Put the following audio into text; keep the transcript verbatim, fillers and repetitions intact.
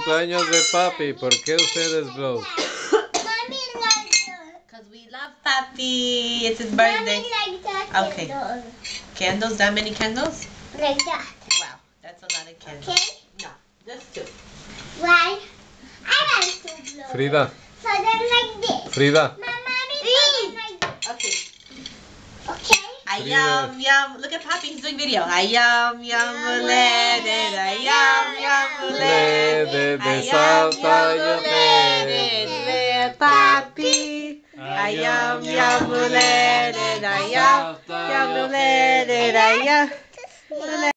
cumpleaños de papi. ¿Por qué ustedes blow? Mommy likes it. Because we love papi. It's his birthday. Mommy likes that Okay. candle. Candles? That many candles? Like that. Wow, that's a lot of candles. Okay? No, just two. Why? I like to blow. Frida, So then like this. Frida. My mommy does like this. Okay. Okay? Ayam, yum. Look at Papi, he's doing video. Ayam, yum, mulede. Ayam, yum, mulede. De, de Ayam, Santa yum, Yolede. mulede. Papi. Ayam, yum, mulede. Ayam, yum, mulede. Ayam.